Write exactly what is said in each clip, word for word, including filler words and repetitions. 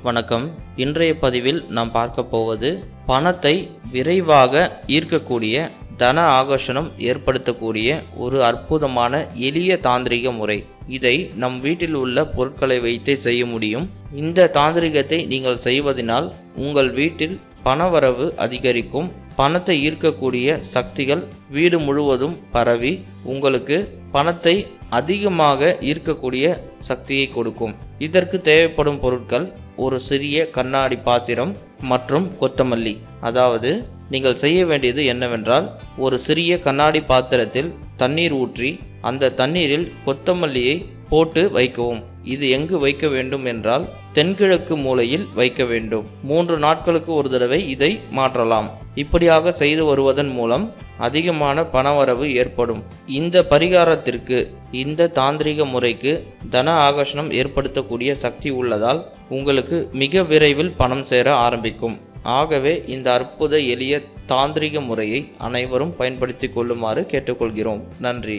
வணக்கம். இன்றைய பதிவில் நாம் பார்க்க போவது பணத்தை விரைவாக ஈர்க்கக்கூடிய தன ஆகர்ஷணம் ஏற்படுத்தக்கூடிய ஒரு அற்புதமான எளிய தாந்திரிக முறை. இதை நம் வீட்டில் உள்ள பொருட்களை வைத்தே செய்ய முடியும். இந்த தாந்திரிகத்தை நீங்கள் செய்வதனால் உங்கள் வீட்டில் பணவரவு அதிகரிக்கும். பணத்தை ஈர்க்கக்கூடிய சக்திகள் வீடு முழுவதும் பரவி உங்களுக்கு பணத்தை அதிகமாக ஈர்க்கக்கூடிய சக்தியை கொடுக்கும். இதற்கு தேவைப்படும் பொருட்கள் ஒரு சிறிய கண்ணாடி பாத்திரம் மற்றும் கொத்தமல்லி. அதாவது நீங்கள் செய்ய வேண்டியது என்னவென்றால், ஒரு சிறிய கண்ணாடி பாத்திரத்தில் தண்ணீர் ஊற்றி அந்த தண்ணீரில் கொத்தமல்லியை போட்டு வைக்கவும். இது எங்கு வைக்க வேண்டும் என்றால் தென்கிழக்கு மூலையில் வைக்க வேண்டும். மூன்று நாட்களுக்கு ஒரு தடவை இதை மாற்றலாம். இப்படியாக செய்து வருவதன் மூலம் அதிகமான பணவரவு ஏற்படும். இந்த பரிகாரத்திற்கு, இந்த தாந்திரிக முறைக்கு தன ஆகர்ஷணம் ஏற்படுத்தக்கூடிய சக்தி உள்ளதால் உங்களுக்கு மிக விரைவில் பணம் சேர ஆரம்பிக்கும். ஆகவே இந்த அற்புத எளிய தாந்திரிக முறையை அனைவரும் பயன்படுத்தி கொள்ளுமாறு கேட்டுக்கொள்கிறோம். நன்றி.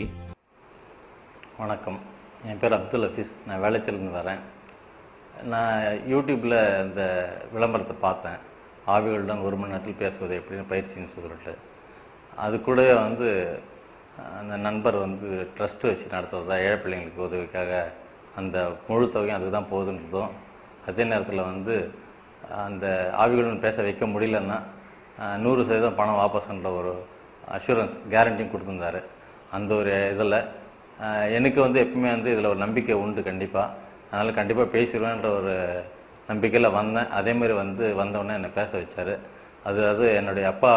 வணக்கம். என் பேர் அப்துல் ஹஃபீஸ். நான் வேலைச்சிலிருந்து வரேன். நான் யூடியூப்பில் இந்த விளம்பரத்தை பார்த்தேன். ஆவிகளுடன் ஒரு மணி நேரத்தில் பேசுவது எப்படின்னு பயிற்சின்னு சொல்லிட்டு, அது கூட வந்து அந்த நண்பர் வந்து ட்ரஸ்ட்டு வச்சு நடத்துறதா, ஏழை பிள்ளைங்களுக்கு உதவிக்காக அந்த முழு தொகையும் அதுக்கு தான் போகுதுன்றதும், அதே நேரத்தில் வந்து அந்த ஆவிகளுடன் பேச வைக்க முடியலன்னா நூறு சதவீதம் பணம் வாபஸ்ன்ற ஒரு அஷூரன்ஸ் கேரண்டியும் கொடுத்துருந்தாரு. அந்த ஒரு இதில் எனக்கு வந்து எப்பவுமே வந்து இதில் ஒரு நம்பிக்கை உண்டு கண்டிப்பாக. அதனால் கண்டிப்பாக பேசிடுவேன்ற ஒரு நம்பிக்கையில் வந்தேன். அதேமாரி வந்து வந்தோடனே என்னை பேச வச்சார். அது அது என்னுடைய அப்பா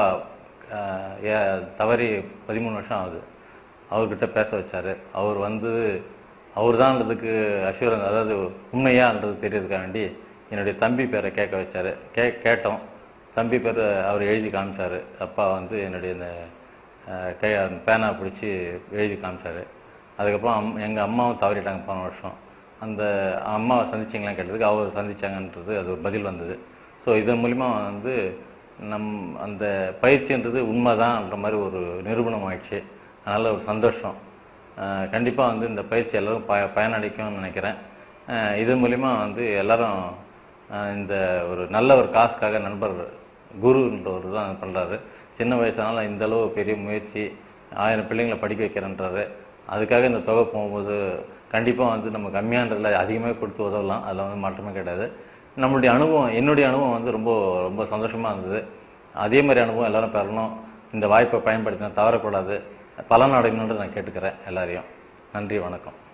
ஏ தவறி பதிமூணு வருஷம் ஆகுது. அவர்கிட்ட பேச வச்சார். அவர் வந்து அவர் தான்றதுக்கு அஷூரன்ஸ், அதாவது உண்மையான்றது தெரியறதுக்காக வேண்டி என்னுடைய தம்பி பேரை கேட்க வச்சார். கே கேட்டோம் தம்பி பேர் அவர் எழுதி காமிச்சார். அப்பா வந்து என்னுடைய இந்த கை பேனா பிடிச்சி எழுதி காமிச்சார். அதுக்கப்புறம் அம் எங்கள் அம்மாவும் தவறிட்டாங்க போன வருஷம். அந்த அம்மாவை சந்திச்சிங்களான்னு கேட்டதுக்கு அவர் சந்திச்சாங்கன்றது அது ஒரு பதில் வந்தது. ஸோ இதன் மூலிமா வந்து நம் அந்த பயிற்சின்றது உண்மைதான்ற மாதிரி ஒரு நிரூபணம் ஆயிடுச்சு. அதனால் ஒரு சந்தோஷம். கண்டிப்பாக வந்து இந்த பயிற்சி எல்லோரும் ப பயனளிக்கும்னு நினைக்கிறேன். இதன் மூலிமா வந்து எல்லோரும் இந்த ஒரு நல்ல ஒரு காசுக்காக நண்பர் குருன்றவர் தான் பண்ணுறாரு. சின்ன வயசுனால இந்தளவு பெரிய முயற்சி, ஆயிரம் பிள்ளைங்களை படிக்க வைக்கிறேன்றாரு. அதுக்காக இந்த தொகை போகும்போது கண்டிப்பாக வந்து நம்ம கம்மியானதில் அதிகமாக கொடுத்து உதவலாம். அதில் வந்து மாற்றமே கிடையாது. நம்மளுடைய அனுபவம், என்னுடைய அனுபவம் வந்து ரொம்ப ரொம்ப சந்தோஷமாக இருந்தது. அதே மாதிரி அனுபவம் எல்லோரும் பெறணும். இந்த வாய்ப்பை பயன்படுத்தினா தவறக்கூடாது, பலன் அடையணுன்றது நான் கேட்டுக்கிறேன் எல்லாரையும். நன்றி, வணக்கம்.